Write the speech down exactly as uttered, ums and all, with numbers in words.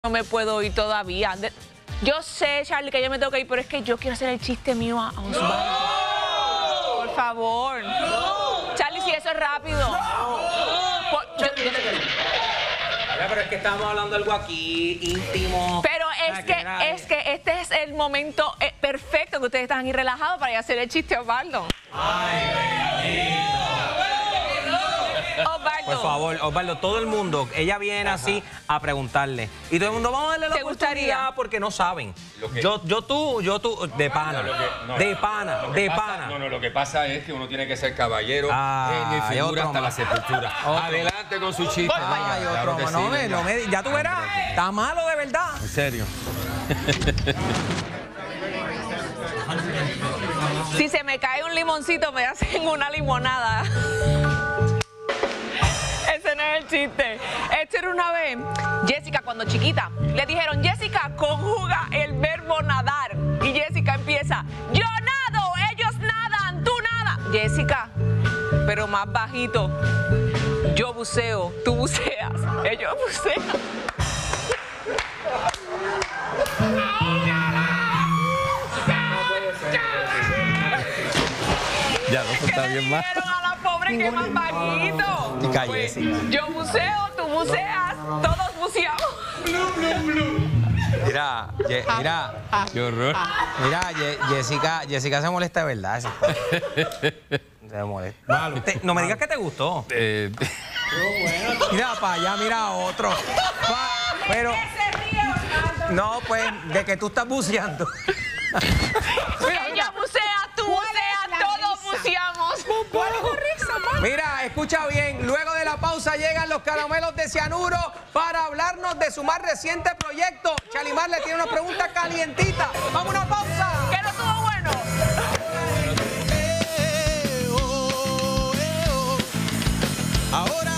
No me puedo ir todavía. De, yo sé, Charlie, que yo me tengo que ir, pero es que yo quiero hacer el chiste mío a Osvaldo. ¡No! Por favor. ¡No! Charlie, si eso es rápido. ¡No! Por, yo, yo te quiero. Ya, pero es que estamos hablando de algo aquí íntimo. Pero es que, que es que este es el momento eh, perfecto que ustedes están ahí relajados para ir a hacer el chiste a Osvaldo. Ay, bendito. Osvaldo. Por favor, Osvaldo, todo el mundo, ella viene Ajá. así a preguntarle. Y todo el mundo, vamos a darle la oportunidad gustaría? porque no saben. Que, yo, yo tú, yo tú, de pana, no, que, no, de pana, de pasa, pana. No, no, lo que pasa es que uno tiene que ser caballero ah, en figura hasta más. la sepultura. Otro. Adelante con su chiste. Ay, otro, claro no, sí, me, no me, ya tú verás, está malo de verdad. En serio. Si se me cae un limoncito, me hacen una limonada. Ese no es el chiste. Esto era una vez, Jessica cuando chiquita, le dijeron, Jessica, conjuga el verbo nadar. Y Jessica empieza, yo nado, ellos nadan, tú nada. Jessica, pero más bajito, yo buceo, tú buceas, ellos bucean. Ya, no está bien más. Que más bajito. Pues, yo buceo, tú buceas, todos buceamos. Mira, ye, mira, qué horror. Mira, ye, Jessica, Jessica se molesta de verdad. Se molesta. Malo. Te, no me digas que te gustó. Eh. Mira para allá, mira a otro. Pa, pero no, pues de que tú estás buceando. Mira, ella bucea, tú buceas, todos buceamos. Mira, escucha bien, luego de la pausa llegan los caramelos de cianuro para hablarnos de su más reciente proyecto. Chalimar le tiene una pregunta calientita. ¡Vamos a una pausa! ¿Que no estuvo bueno? Ahora